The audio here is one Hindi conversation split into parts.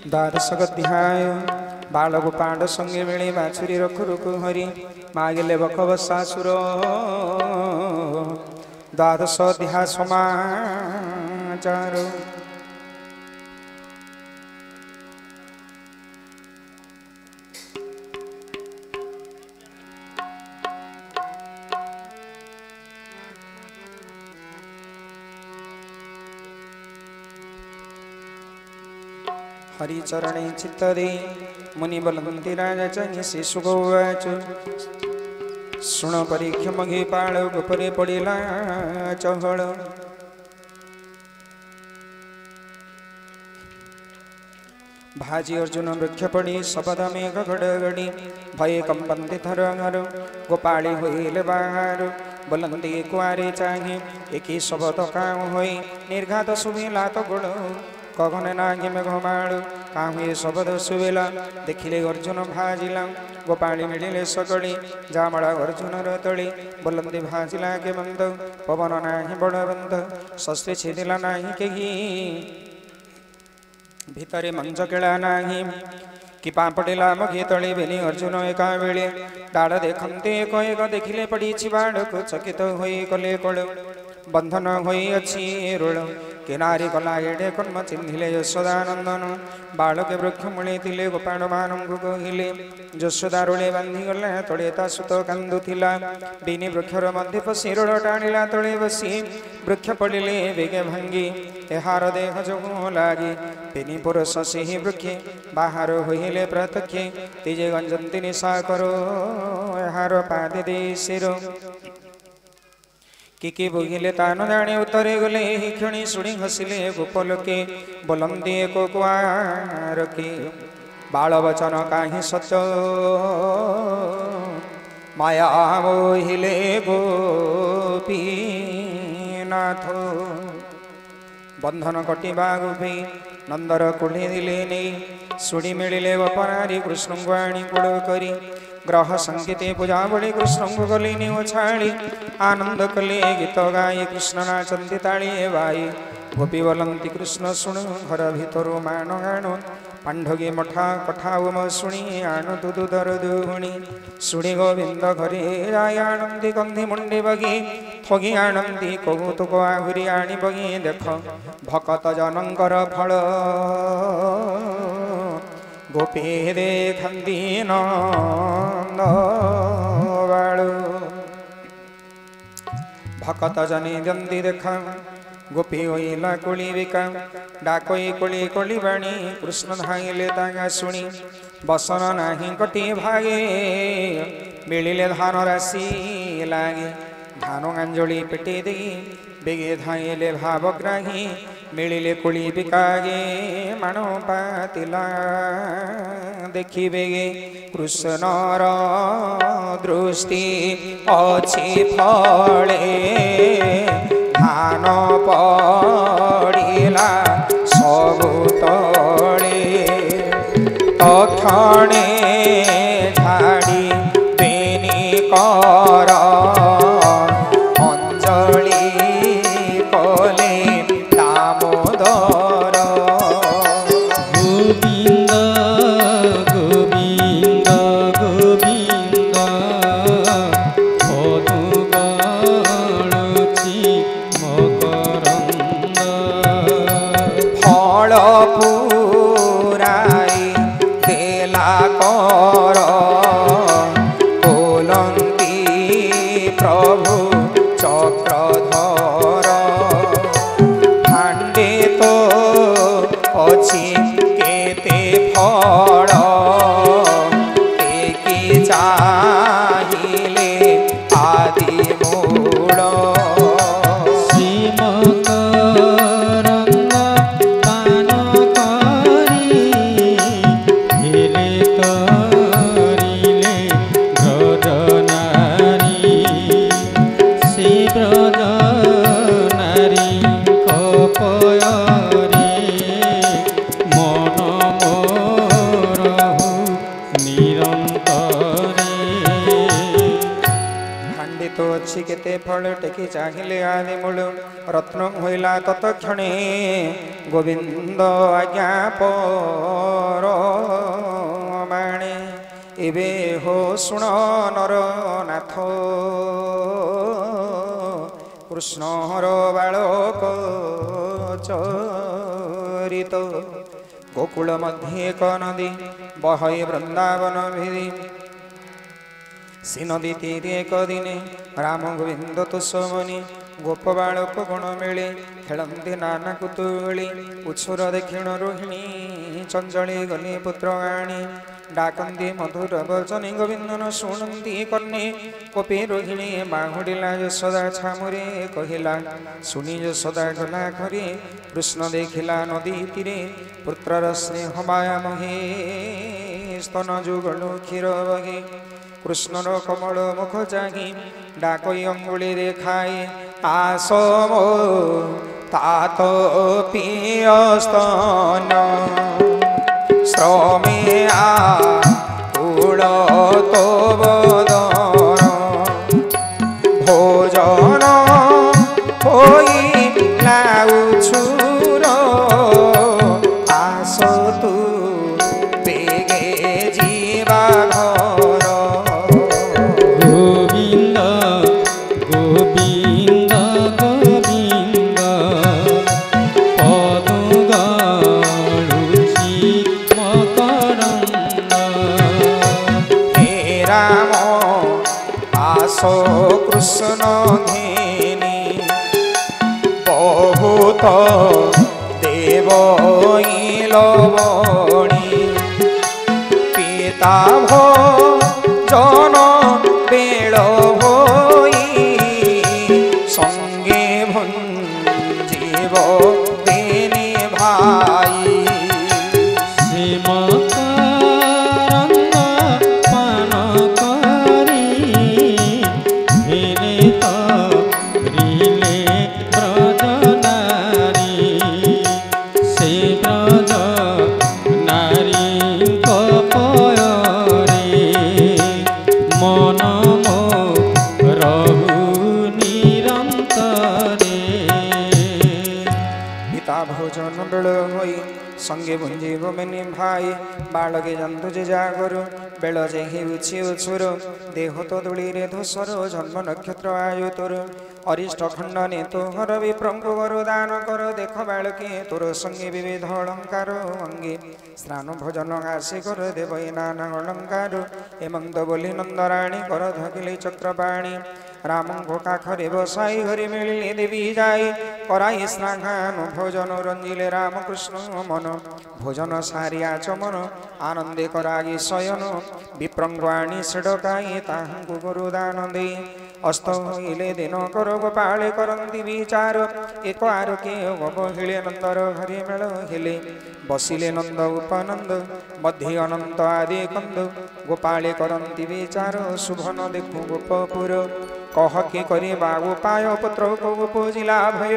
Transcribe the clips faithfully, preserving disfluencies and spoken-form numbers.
द्वादश अध्याय बालगोपाल संगे मिले बाछुरी रख रुक हरि मागिले बकव सासुर द्वादश अध्याय समाचार। हरिचरणे चित्तदे मुनि बलवंती राजा चंगे से सुगौवाच सुण परीक्ष मघे पाळ गोपरे पड़िला चहळ। भाजी अर्जुन वृक्ष पड़ी शपथ मेघ घड़गड़ी भय कंपन्ति थर घर गोपाली होइले बाहर बोलंती कुआरे चाहे एकी शब्द काम होई निर्घात सुभिला तो गोड़ कगने नागे मेघमाड़ काहुए शब्द सुवेला देखिले अर्जुन भाजिला गोपाली मिलिले सकड़ी जामड़ा अर्जुन रतड़ी बोलंती भाजिला के बंद पवन नाही बड़ बंद शस्त्री छेदिला नाही केही भितरे मंच केला नाही कि पापड़िला मघे तले बेली अर्जुन एका बेले डाड़ देखते एक एक देखिले पड़ी बाड़ को चकित होई कले कड़ बंधन होई अच्छी रोल किनारी कला एडे कर्म चिन्हिले यशोदानंदन बालके वृक्ष मूले थिले गोपाल मानंगु कहिले यशोदा रोले बांधी गले तले ता सुत कांदुथिला बिनी वृक्षर मध्य पसी रोल टाणिला तले बसी वृक्ष पड़िले बेगे भांगी एहार देह जोगु लागी बिनी पुरुष सिंह वृक्षे बाहर होइले प्रत्यक्षे तेजे गंजंती निशा करो एहार पादे दे सिरो किकी बोगिले तान जाने उतरे गले ही क्षणी सुनी हसिले गोपलोके बोलंदी को कुआर के बाल वचन काहि सत्य माया मोहिले गोपीनाथ बंधन कटिबा गोपी नंदर कुढ़ी दिले नहीं सुड़ी मिले गोपनारी कृष्ण को आनी कुड़ करी ग्रह संकेते पूजा बड़ी कृष्ण को गली छाड़ी आनंद कले गीत गाई कृष्ण नाचंती ताली बाई गोपी बोलंती कृष्ण शुण घर भीतर मान गाणु पांडगे मठा कठाऊ म शुणी आणु दुदु दर दुहुणी शुणी गोविंद घरे जाय आनंदी कंधी मुंडे बगी ठगी आनंदी कौतुक आहुरी आनी बगी देख भकत जनंकर फल गोपी देखंती नंदबाळु भकत जने दंदी देखा गोपी होइला कुली विका डाकोई कुली कुली बाणी कृष्ण धाइले तागा शुणी बसन नाही कटी भागे मिलिले धान राशि लागे धान अंजलि पेटे दे बेगे धाइले भावग्राही मिलिले कुली बिकागे मानो पातिला देखी बेगे कृष्णर दृष्टि अछि फले धान पड़िला सबु तले तक्षणे झाड़ी बेनी कर अंजलि कले दामोदर गोविंद गोविंद गोविंद मधु गलुची मकरंद फल पुराई देला कर बोलंती प्रभु चक्रधर भांडे तो अछि केते फल एकी चाहिले आदि मूल श्रीमकरंद पान करी हेले तरिले ब्रजनारी श्री ब्रजनारी कपयरे मन मोर फलुछि केते फल टेकी चाहिले आदि मूल रत्न होइला तत्क्षणे गोविंद आज्ञा पर माणे एबे हो सुण नर नाथ कृष्णर बालक चरित गोकुल मध्ये एक नदी बहै वृंदावन भिरी सी नदी तीरे एक दिने राम गोविंद तुषमणि गोप बालक गुण मिले खेलती नाना कुतुली उछुर दक्षिण रोहिणी चंचली गली पुत्र आणी डाकती मधुर वचनी गोविंदन शुणती कन्ये कोपी रोहिणी बाहुडिला यशोदा छामुरे कहिला शुणी यशोदा गला घरे कृष्ण देखिला नदी तीरे पुत्रर स्नेह माया महे स्तन जुगल क्षीर बहे कृष्णर कमल मुख चाही डाकई अंगुली रे खाए आस मो तात पिय स्तन श्रमे आकुल तो बदन भोजन होई लाउछुर आस तू बेगे जीवा घर गोविंद गोविंद गोविंद पदुगाळुछि मकरंद हे राम आस कृष्ण घेनी बहुत देव लवणी पिता भो जन बेल होई संगे भंजीव देने भाई से मकरंद पान करी हेले तरिले ब्रज नारी से ब्रज नारी कपयरे मन मो रहु निरंतरे पिता भोजन बेल होई संगे भुंजीव मेनि भाई बालके जंतु जे जागरु बेल जे हेउछि उछुर देह तो दुली रे धूसर जन्म नक्षत्र आयु तोर अरिष्ट खंडने तोहर विप्रंगु वरदान कर देख बालके तोर संगे विविध अलंकार अंगे स्नान भोजन आसे कर देव नाना अलंकार हेमंत बोली नंदराणी कर धकिले चक्रपाणी रामको काखरे बसाई हरि मिलिले देवी जाई कराई स्नान भोजन रंजिले रामकृष्ण मन भोजन सारिया चमन आनंदे कराई शयन विप्रंगाणी सिडकाई ताहु गुरुदान दे अस्त होइले दिन कर गोपाले करंती विचार एक आरोके गहिले नंदर हरि मेल हेले बसिले नंद उपनंद मध्य अनंत आदि कंद गोपाले करंती विचार शुभन देखु गोपपुर कह के करे उपाय पुत्र को गोपोजिला भय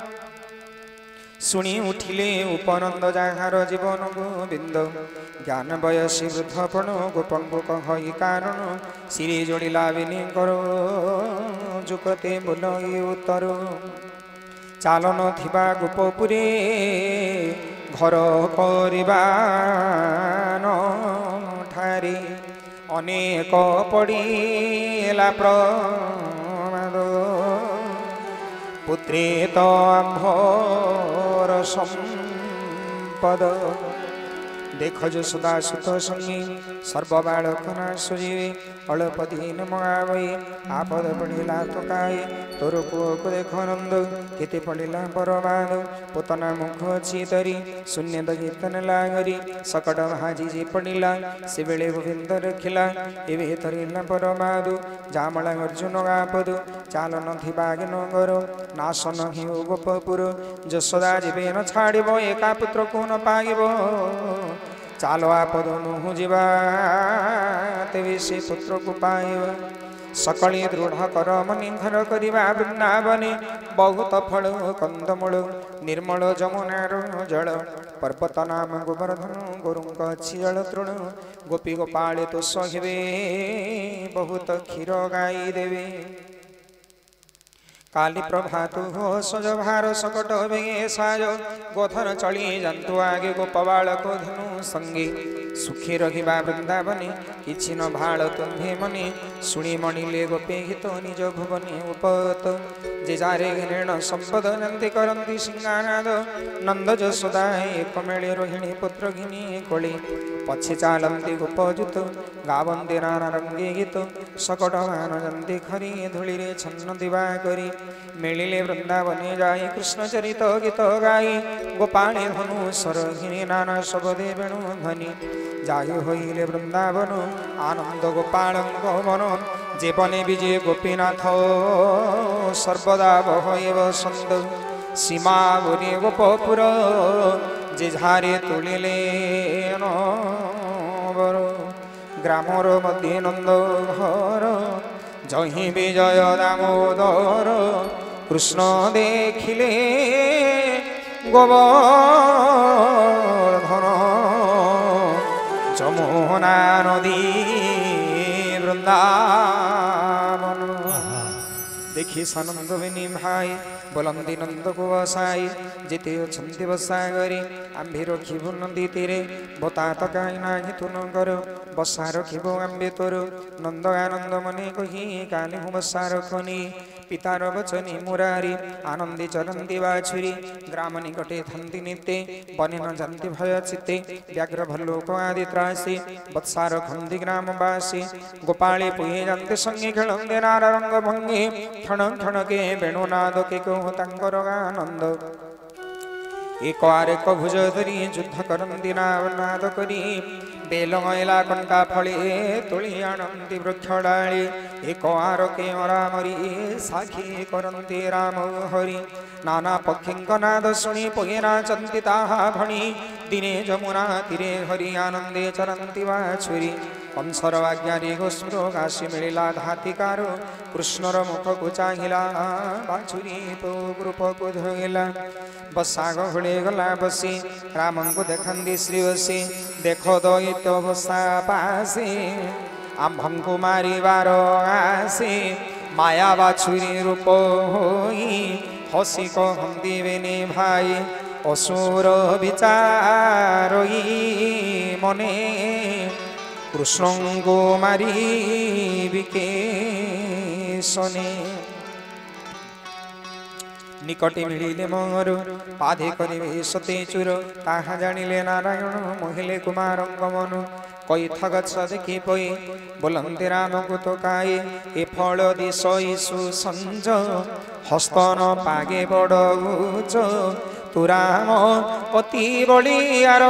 शुणी उठिले उपनंद जाहार जीवन गोविंद ज्ञान बयसी वृद्धपण गोपंगु कहि कारण श्री जोड़िला विनी करो जुकते बोलई उत्तर चालन थिबा गोपपुरे घर करिबान ठारे अनेक पड़िला प्रमाद पुत्रे तो आंभर संपद देख यशोदा सुत संगी सर्वबालक नाश जीवे अल्प दिन मगावई आपद पड़िला थकाए तोर पुओ को देख नंद केते पड़िला बरबाद पोतना मुख चितरी शून्य दगितन लागरी सकट भाजी जी पड़िला से बेले गोविंद रखिला एवे तरिला बरबाद जामला अर्जुन गापद चालन थिबागे नगर नाश नहि गोपपुर यशोदा जीवे न छाड़ब एका पुत्र को न पाइब चालो आपद नुहु जीवा तेवे से पुत्र को पाइबा सकली दृढ़ कर मनिधर करिबा वृंदावने बहुत फल कंदमूल निर्मल जमुनार जल पर्वत नाम गोवर्धन गोरुंक अच्छी जल तृण गोपी गोपाले तो सहिबे बहुत क्षीर गाई देवे काली प्रभातु हो सज भार सकट भेगे साज गोधन चली जंतु आगे गोपबाल को धनु संगे सुखी रहिबा वृंदावने किछि न भाल तुम्हे मने शुणी मणिले गोपे हित निज भुवने उपत जे जारे घृण संपद नंदी करंती सिंगानाद नंद जसोदा एक मेले रोहिणी पुत्र घिनी कोले पछे चालंती गोपजुत गावंती नाना रंगे गीत सकट मान जंती खरी धूलि रे छन्न दिवा करी मिलिले वृंदावने जाई कृष्ण चरित गीत गाई गोपाणी धनु सरहिणी नाना शबदे वेणु ध्वनि जाई होइले वृंदावन आनंद गोपाल मन जीवने विजय गोपीनाथ सर्वदा बहएव सन्द सीमा बुरी गोपपुर जे झारे तुलिले नवर ग्रामर मध्य नंद घर जही विजय दामोदर कृष्ण देखिले गोवर्धन जमुना नदी वृंदावन देखी सानंद विनी भाई बोलंदी नंद को बसाई जिते अच्छी बसा करी आंबे रखिबु नदी तीरे बता तकाई नाही तु न कर बसा रखिबु आंबे तोर नंद आनंद मने कही काली हूँ बसा रखनी पितार वचनी मुरारी आनंदी चरंती बाछुरी ग्राम निकटे थंती नित्ते बने न जंती भय चित्ते व्याघ्र भल्लोक आदि त्रासी बत्सार खंदी ग्रामवासी गोपाली पुहे जंती संगी खेलंदे नार रंग भंगी ठण ठण के वेणुनाद के कहो तांकर आनंद एक आरेक भुज धरी युद्ध करंती नाद करी बेल मैला कंटा फली तुली आनंदी वृक्ष डाली एक आरके रामरी साखी करंती राम हरि नाना पक्षी नाद शुणी पुगे नाचंती ताहा भणी दिने जमुना तीरे हरि आनंदे चरंती बाछुरी कंसर आज्ञारी गोस्मृ काशी मिलिला धातिकार कृष्णर मुख को चाहिला बाछुरी तो ग्रुप को धोइला बसा गहुले गला बसी राम को देखंदी श्री बसी देख दैत्य बसा पासे आम्भं को मारी बार आसे माया बाछुरी रूप होई हसी कहंदी बेने भाई असुर विचारई मने कृष्ण को मारी बिके सने निकटे मिलिले मोर पाधे करे सते चुर ताहा जानिले नारायण मोहिले कुमार मन कैथ गछ देखि पई बोलंते राम को तो काए ए फल दिशई सुसंज हस्तन पागे बड़ उच तू राम अति बलियार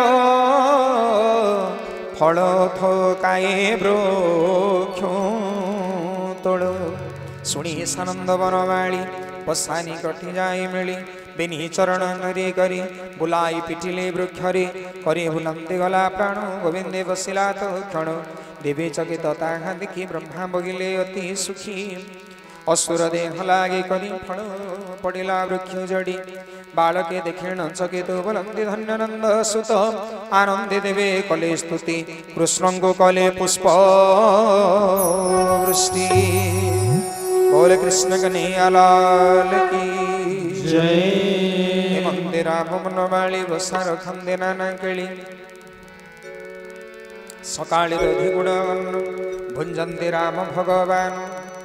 फल थोकाए वृक्ष तोड़ शुणी सानंद बनमाली पसानी कटि जाए मिली बेनी चरण नरी करी बुलाई पिटिले वृक्षरे करे बुलंदी गला प्राण गोविंदे बसिला तो क्षण देवी चकित ताहा देखी ब्रह्मा बगिले अति सुखी असुर देह लागे करी फल पड़िला वृक्ष जड़ी बालके देखेण चकित बुलंदी धन्य नंद सुत आनंदे देवे कले स्तुति कृष्ण को कले पुष्प वृष्टि बोले कृष्ण कन्हैया लाल की जय। मंदिरा भुवन बाली बसा रखंदे नाना केली सकाळी रधि गुण भुंजंती राम भगवान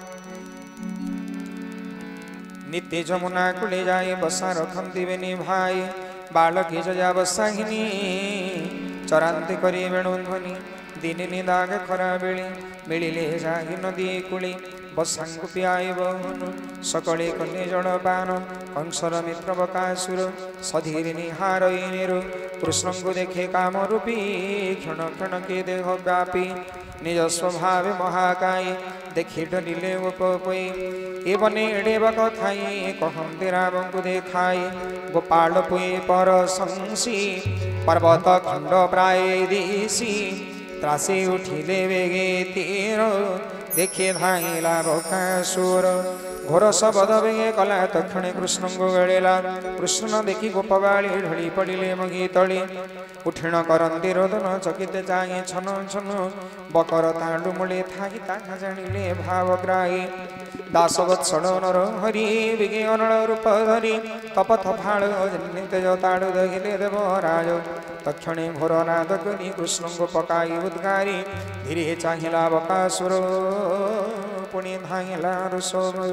नित्य जमुना कूले जाए बसा रखंती बेनी भाई बालकी जया बसाहिनी चरांती करी वेणुध्वनि दिन निदाग खरा बेली मिलिले जाहि नदी कूली बसांगु पियाई बहुनु सकले कन्ये जड़पान कंसर मित्र बकासुर सधीर निहारई निरु कृष्ण को देखे काम रूपी क्षण क्षण के देह व्यापी निज स्वभाव महाकाई देखी डरिले गोपई ए बने एड़े बकथाई कहंती राम को देखाई गोपाल पुई पर संसी पर्वत खंड प्राय दिशी त्रासी उठिले वेगे तीर देखे धाइला बकासुर घोर शबद बेगे कला तक्षणे कृष्ण को गड़ेला कृष्ण देखी गोपबाड़ी ढली पड़िले मगी तली उठिण करती रोदन चकित जाए छन छन बकर तांडु मुले थाई ताहा जानिले भावग्राही दासवत्सल नर हरि बिगे अनल रूप धरी तपथ फाड़ तेज ताड़ु दहिले देवराज तक्षणे घोर नाद करी कृष्ण को पकाई उद्गारी धीरे चाहिला बकासुर पुणी धाइला रुसोमय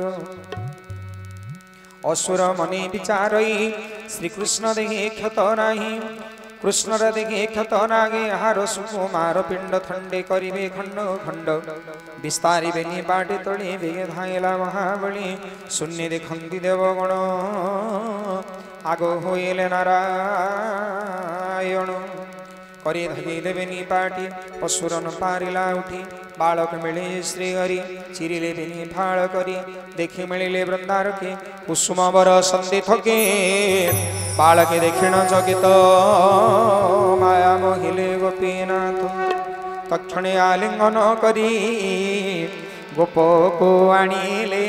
असुर मने विचारई श्रीकृष्ण देखे क्षत नाही कृष्ण देखे क्षत नागे हार सुकुमार पिंड थंडे करिबे खंड खंड विस्तारी बेनी बाटे तले बेगे धाइला महाबली शून्य देखंती देवगण आगो होइले नारायण करे धरी देवेनी पाटी असुरन पारिला उठी बालक मिले श्रीहरि चिरिले बेनी फाड़ करी देखी मिले वृंदार के कुसुम बर संधि थके बालके देखिण जगित माया मोहिले गोपीनाथ तक्षणे आलिंगन करी गोप को आनिले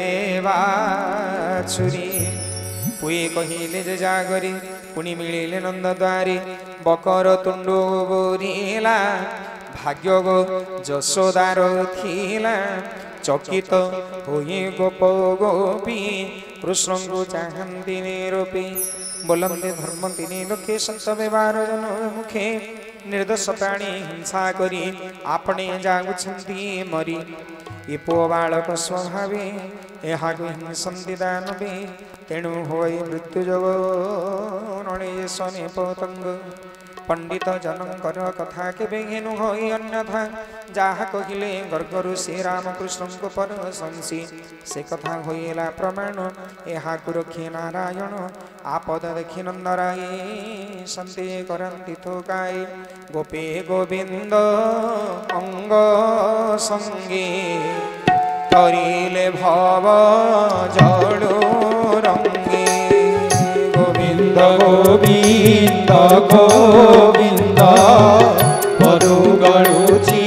बाछुरी पुए कहिले जे जागरी पुणी मिले नंद द्वारी बकर तुंडो बोरिला भाग्य गो जशोदार थिला चकित होई गोप गोपी कृष्ण को चाहती निरूपी बोलंदे धर्म तीन लोके संत व्यवहार जन मुखे निर्दोष प्राणी हिंसा करी आपणे जागुछंती मरी ये पो बालक स्वभावे यहाँ हिंसंती दानवे तेणु होई मृत्यु जग नणे सने पतंग पंडित जनकर कथा केबे हेनु होई अन्यथा जहा कहिले गर्गरु श्री रामकृष्ण को परशंसी से कथा होइला प्रमाण यहाँ रखे नारायण आपद देखि नंदराय संते करंती थोकाय गोपे गोविंद अंग संगे तरिले भव जड़ो रंगे गोविंद गोविंद गोविंद परु गड़ुची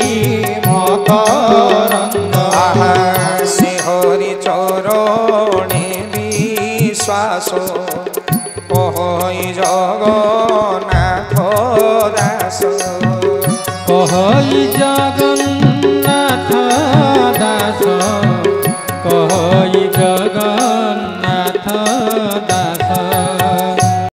मकरंद आहा से हरि चरणे विश्वास कहई जगन्नाथ दास कहई जग